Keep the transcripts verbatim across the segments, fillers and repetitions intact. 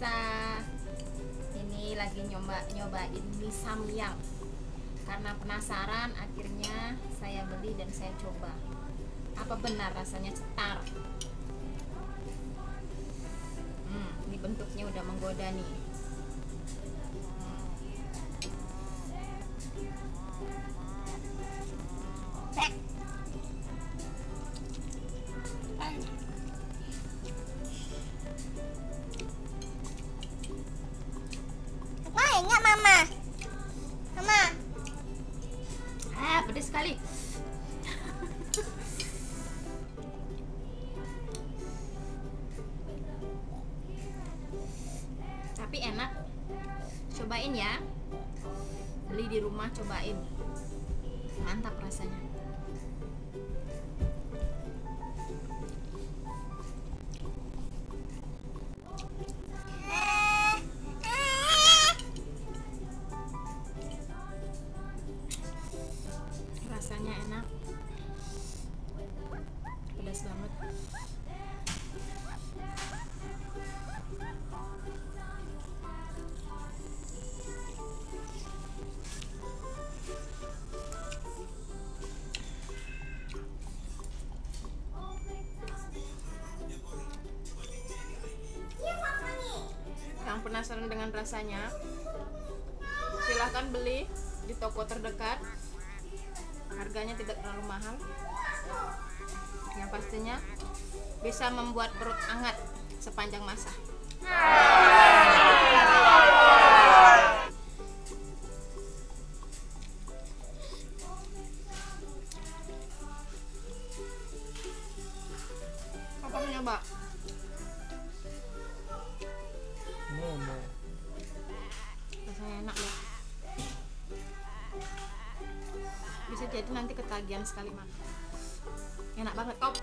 pemirsa, ini lagi nyoba nyobain mie samyang. Karena penasaran, akhirnya saya beli dan saya coba. Apa benar rasanya cetar? Hmm, ini bentuknya udah menggoda nih. Enggak mama, mama. Ah, pedes sekali. Tapi enak. Cobain ya. Beli di rumah, cobain. Mantap rasanya. Rasanya enak, pedas banget. Yang penasaran dengan rasanya, silahkan beli di toko terdekat. Harganya tidak terlalu mahal. Yang pastinya bisa membuat perut hangat sepanjang masa. Apa mencoba? Momo. Rasanya enak ya. Bisa jadi nanti ketagihan sekali makan. Enak banget kok.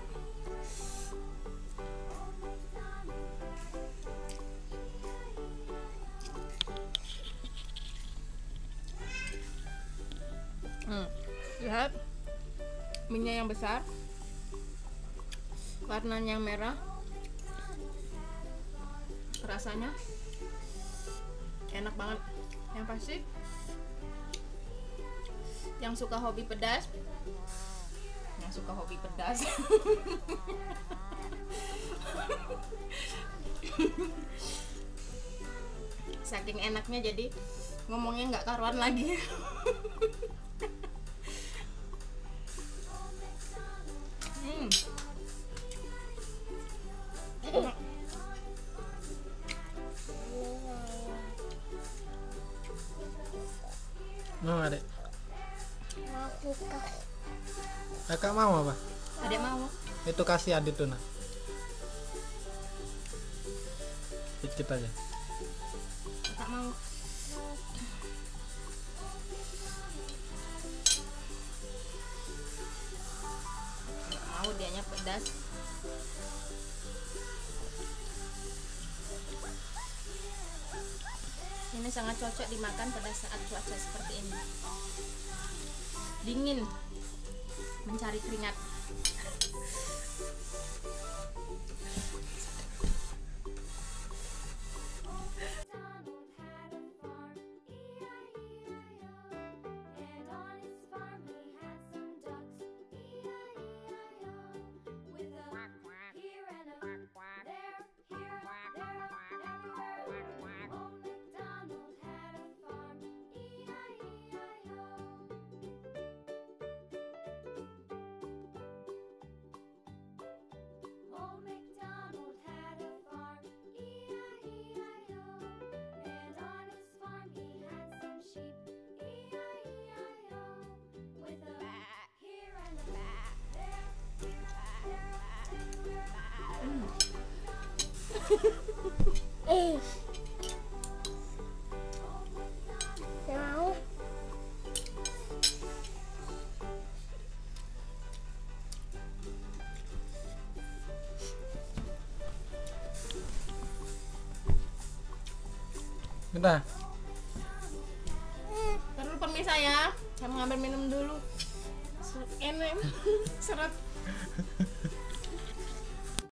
Hmm, lihat minyak yang besar, warnanya yang merah, rasanya enak banget. Yang pasti yang suka hobi pedas, yang suka hobi pedas saking enaknya jadi ngomongnya nggak karuan lagi. hmm. Mau adek? Mau buka. Kakak mau apa? Adek mau? Itu kasih adit tuh nah. Dikit aja. Kakak mau? Nggak mau, dianya pedas. Ini sangat cocok dimakan pada saat cuaca seperti ini. Dingin, mencari keringat. Eh. Mau. Udah. Terus pemirsa ya, saya mengambil minum dulu. Enak, seret.